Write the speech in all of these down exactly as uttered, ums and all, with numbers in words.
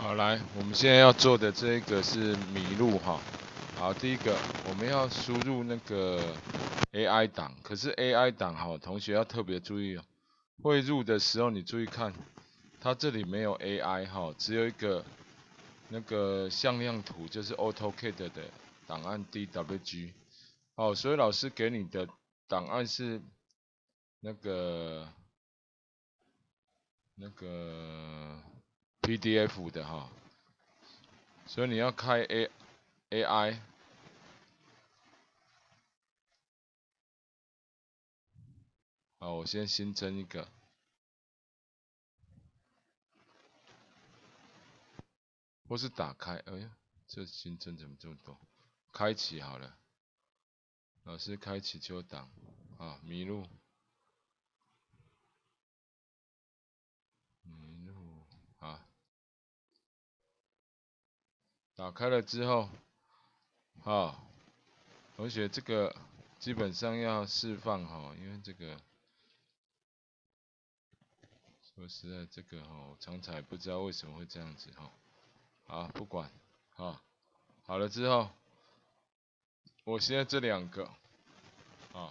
好，来，我们现在要做的这个是麋鹿哈。好，第一个我们要输入那个 A I 档，可是 A I 档哈，同学要特别注意哦。汇入的时候你注意看，它这里没有 A I 哈，只有一个那个向量图，就是 AutoCAD 的档案 D W G。好，所以老师给你的档案是那个那个 P D F 的哈，所以你要开 A AI。好，我先新增一个，或是打开。哎呀，这新增怎么这么多？开启好了，老师开启旧档啊，麋鹿，麋鹿啊，打开了之后，好，同学这个基本上要释放哈，因为这个说实在这个哈，我常常也不知道为什么会这样子哈。好，不管，好，好了之后，我现在这两个，啊，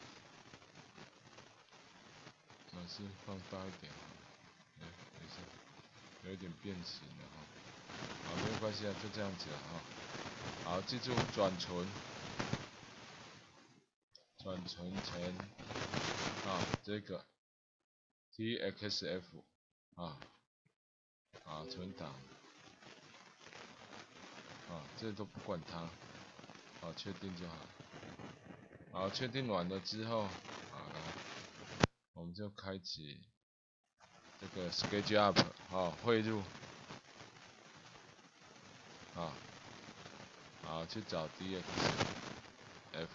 老师放大一点，哎，等一下，有一点变形了哈。好，没有关系啊，就这样子了哈。好，记住转存，转存成啊这个 T X F 啊，啊存档啊，这都不管它，好，确定就好。好，确定完了之后，好来，我们就开启这个 SketchUp 啊，汇入啊，好去找 D X F。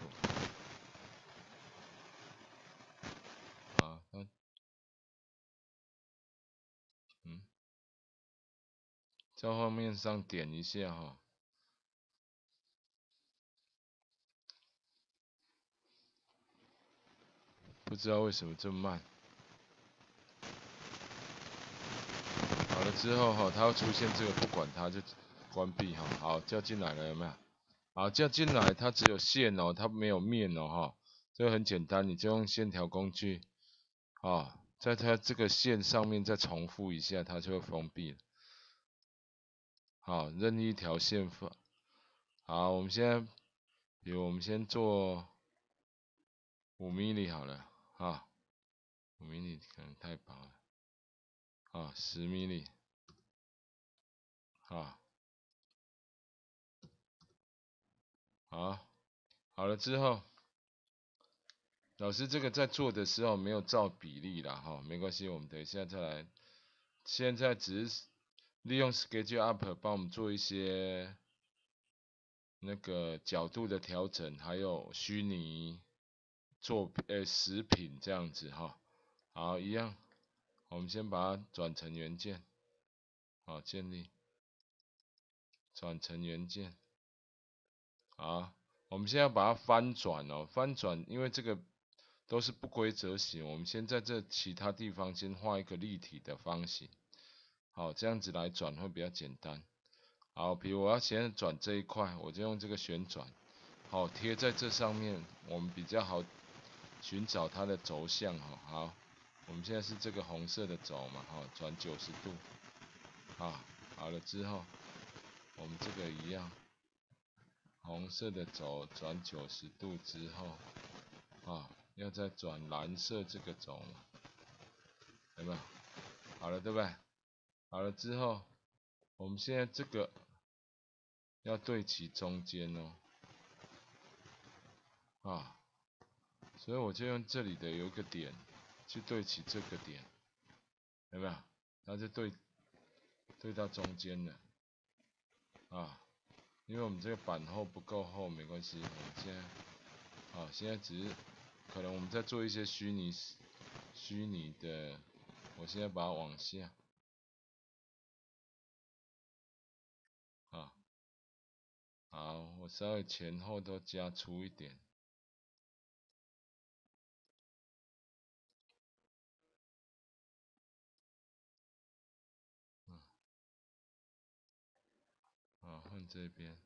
啊，看，嗯，在画面上点一下哈，不知道为什么这么慢。好了之后哈，它会出现这个，不管它就关闭哈。好，叫进来了有没有？好，叫进来，它只有线哦，它没有面哦哈。这个很简单，你就用线条工具，啊，在它这个线上面再重复一下，它就会封闭了。好，任意一条线放。好，我们现在，比如我们先做五 m m 好了，啊，五 m m 可能太薄了，啊，十 m m 啊，好，好了之后，老师这个在做的时候没有照比例啦，哈，没关系，我们等一下再来。现在只是利用 SketchUp 帮我们做一些那个角度的调整，还有虚拟做呃食品这样子哈。好，一样，我们先把它转成元件，好，建立，转成元件，好，我们现在要把它翻转哦，翻转，因为这个都是不规则形，我们先在这其他地方先画一个立体的方形，好，这样子来转会比较简单。好，比如我要先转这一块，我就用这个旋转，好，贴在这上面，我们比较好寻找它的轴向哈。好，我们现在是这个红色的轴嘛，哈，转九十度，啊，好了之后，我们这个一样，红色的轴转九十度之后，啊，要再转蓝色这个轴，有没有？好了，对不对？好了之后，我们现在这个要对齐中间哦，啊，所以我就用这里的有一个点去对齐这个点，有没有？然后就对对到中间了，啊，因为我们这个板厚不够厚，没关系，我们现在，好，现在只是可能我们在做一些虚拟虚拟的，我现在把它往下，啊，好，我稍微前后都加粗一点。 用这边，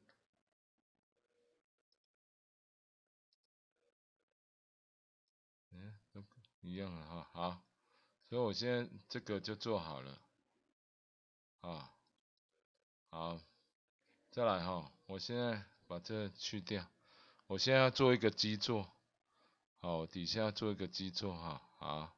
嗯，都一样了哈，好，所以我现在这个就做好了，啊，好，再来哈，我现在把这去掉，我现在要做一个基座，好，底下做一个基座哈，好，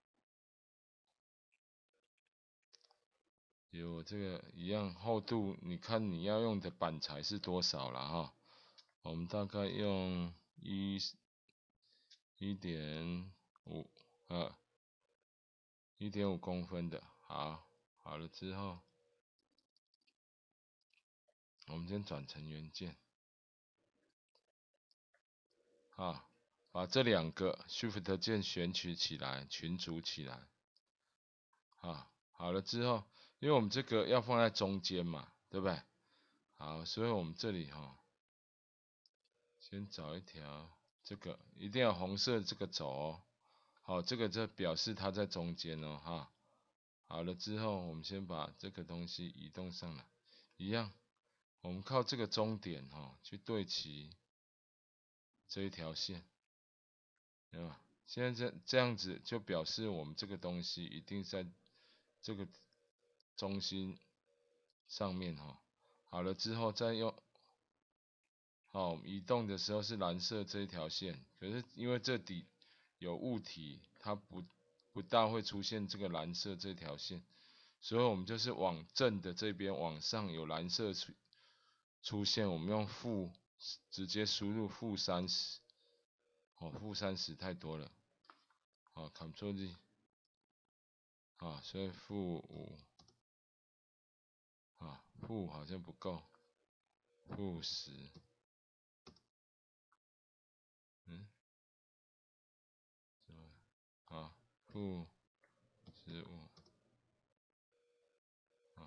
有这个一样厚度，你看你要用的板材是多少了哈，我们大概用一一点五，呃，一点五公分的，好，好了之后，我们先转成原件，啊，把这两个 Shift 键选取起来，群组起来，啊，好了之后，因为我们这个要放在中间嘛，对不对？好，所以我们这里哈，先找一条，这个一定要红色这个轴哦，好，这个就表示它在中间哦，哈。好了之后，我们先把这个东西移动上来，一样，我们靠这个中点哈去对齐这一条线，对吧？现在这这样子就表示我们这个东西一定在这个中心上面哈。好了之后再用，好，移动的时候是蓝色这一条线，可是因为这底有物体，它不不大会出现这个蓝色这条线。所以我们就是往正的这边往上有蓝色出出现，我们用负直接输入负三十，哦，负三十太多了，好 ，Ctrl Z，啊，所以负五，啊，负五好像不够，负十，嗯，啊，负十五，啊，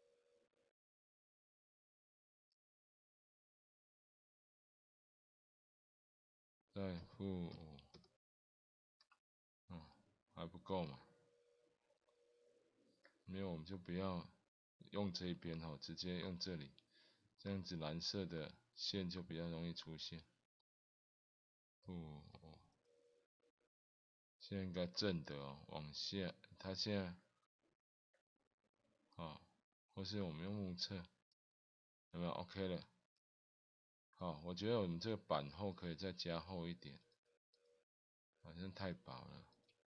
再负五，嗯，还不够嘛？没有我们就不要用这一边哈，直接用这里，这样子蓝色的线就比较容易出现。负五，现在应该正的哦，往下，它现在，啊，或是我们用目测，有没有 OK 了？好，我觉得我们这个板厚可以再加厚一点，好像太薄了。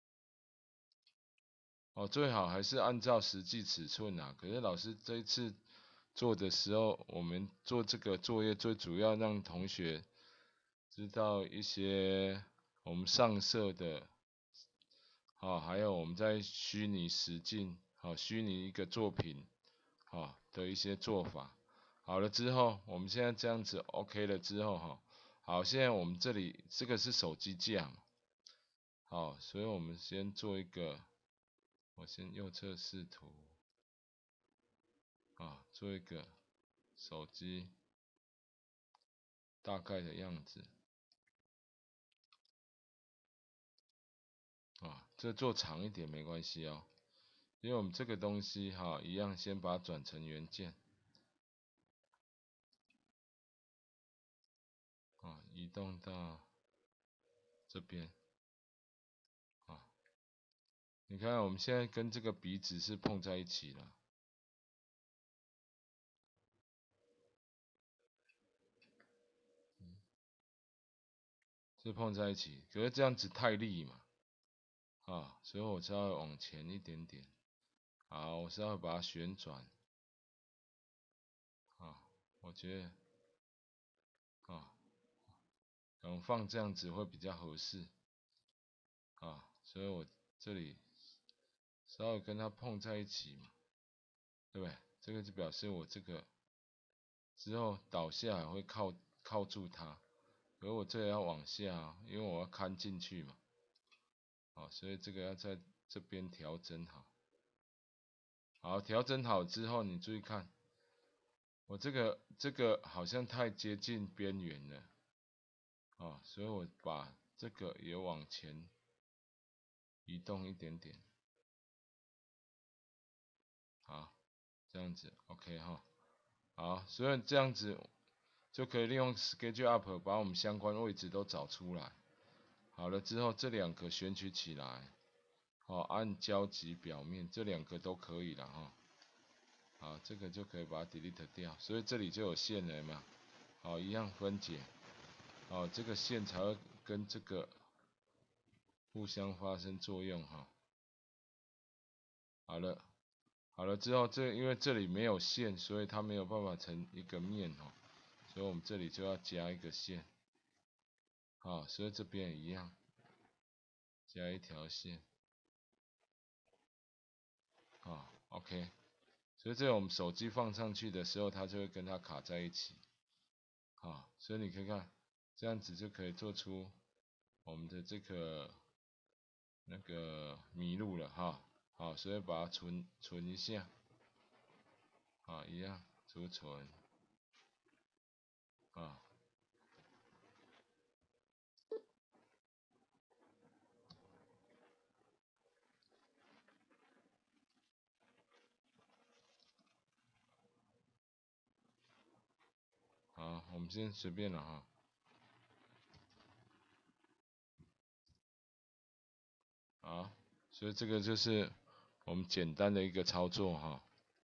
哦，最好还是按照实际尺寸啊。可是老师这一次做的时候，我们做这个作业最主要让同学知道一些我们上色的，好，还有我们在虚拟实境，好，虚拟一个作品，好的一些做法。好了之后，我们现在这样子 OK 了之后，哈，好，现在我们这里这个是手机架嘛，好，所以我们先做一个，我先右侧视图，啊，做一个手机大概的样子，啊，这做长一点没关系哦，因为我们这个东西哈，一样先把它转成原件，啊，移动到这边，啊，你看我们现在跟这个鼻子是碰在一起了，是碰在一起，可是这样子太利嘛，啊，所以我稍微往前一点点，好，我稍微把它旋转，啊，我觉得，啊，可能放这样子会比较合适，啊，所以我这里稍微跟它碰在一起嘛，对不对？这个就表示我这个之后倒下来会靠靠住它，可是我这个要往下，因为我要看进去嘛，好，所以这个要在这边调整好。好，调整好之后，你注意看，我这个这个好像太接近边缘了，啊，所以我把这个也往前移动一点点，好，这样子 OK 哈。 好，所以这样子就可以利用 SketchUp 把我们相关位置都找出来。好了之后，这两个选取起来，好，按交集表面，这两个都可以了哈。好，这个就可以把它 delete 掉，所以这里就有线了嘛。好，一样分解。好，这个线才会跟这个互相发生作用哈。好了，好了之后，这因为这里没有线，所以它没有办法成一个面哦，所以我们这里就要加一个线。好，所以这边也一样，加一条线。好 ，OK。所以这我们手机放上去的时候，它就会跟它卡在一起。好，所以你看看，这样子就可以做出我们的这个那个麋鹿了哈。好，所以把它存存一下。好，一样储存。啊。好，我们先随便了哈。好，所以这个就是我们简单的一个操作哈。